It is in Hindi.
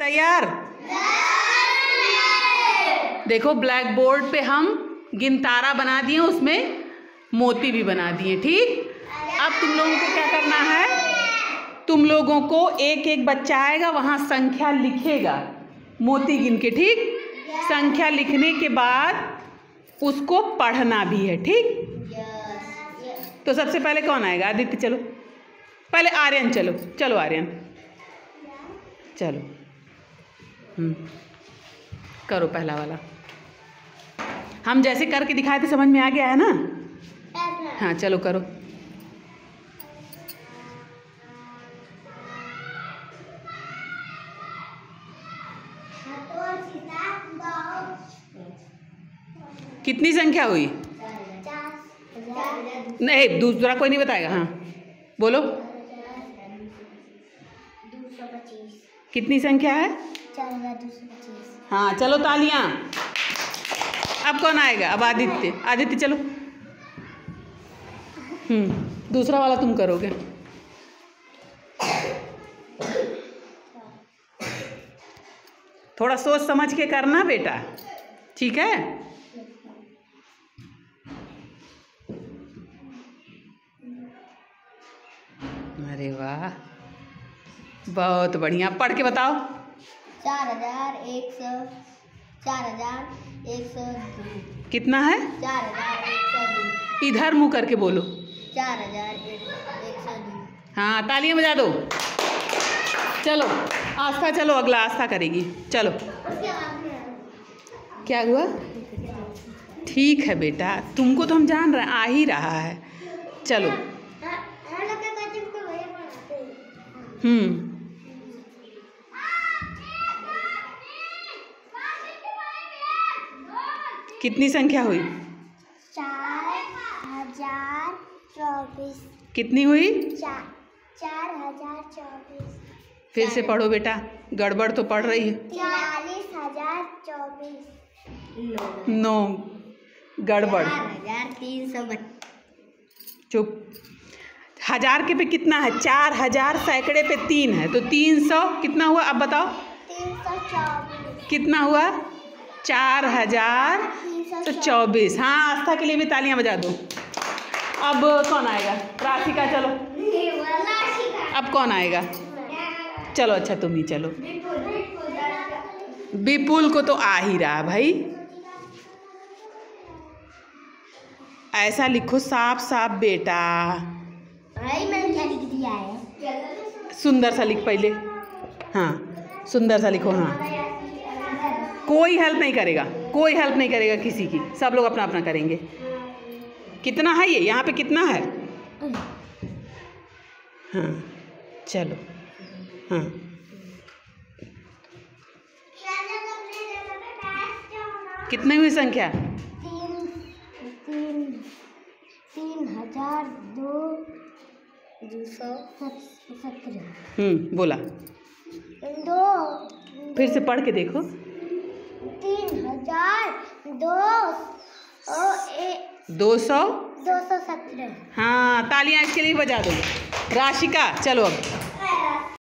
तैयार? देखो ब्लैक बोर्ड पे हम गिनतारा बना दिए, उसमें मोती भी बना दिए। ठीक, अब तुम लोगों को क्या करना है, तुम लोगों को एक एक बच्चा आएगा, वहाँ संख्या लिखेगा मोती गिन के। ठीक, संख्या लिखने के बाद उसको पढ़ना भी है। ठीक, तो सबसे पहले कौन आएगा? आदित्य चलो, पहले आर्यन चलो, चलो आर्यन चलो, करो पहला वाला। हम जैसे करके दिखाए थे समझ में आ गया है ना? हाँ चलो करो। कितनी संख्या हुई? नहीं, दूसरा कोई नहीं बताएगा। हाँ बोलो, 225। कितनी संख्या है? 4225। हाँ चलो तालियां। अब कौन आएगा? अब आदित्य, आदित्य चलो। दूसरा वाला तुम करोगे। थोड़ा सोच समझ के करना बेटा, ठीक है? अरे वाह, बहुत बढ़िया। पढ़ के बताओ। 4102। कितना है? 4102। इधर मुंह करके बोलो। 4102। हाँ तालियां बजा दो। चलो आस्था, चलो अगला आस्था करेगी। चलो, क्या हुआ? ठीक है बेटा, तुमको तो हम जान रहे हैं, आ ही रहा है। चलो। कितनी संख्या हुई? 4024। कितनी हुई? 4024। फिर से पढ़ो बेटा, गड़बड़ तो पढ़ रही है। 40024। नो, गड़बड़। 4300। चुप। 1000 के पे कितना है? 4000 सैकड़े पे 3 है, तो 300 कितना हुआ? अब बताओ 324। कितना हुआ? 4324। हाँ, आस्था के लिए भी तालियां बजा दो। अब कौन आएगा? राशिका चलो। अब कौन आएगा? चलो अच्छा तुम ही चलो। विपुल को तो आ ही रहा भाई। ऐसा लिखो साफ साफ बेटा। भाई मैंने क्या लिख दिया है? सुंदर सा लिख पहले। हाँ सुंदर सा लिखो। हाँ, कोई हेल्प नहीं करेगा, कोई हेल्प नहीं करेगा किसी की, सब लोग अपना अपना करेंगे। कितना है ये? यहाँ पे कितना है? हाँ चलो। हाँ कितनी हुई संख्या? 3217। बोला। फिर से पढ़ के देखो। 3217। हाँ तालियां इसके लिए बजा दो। राशिका चलो अब।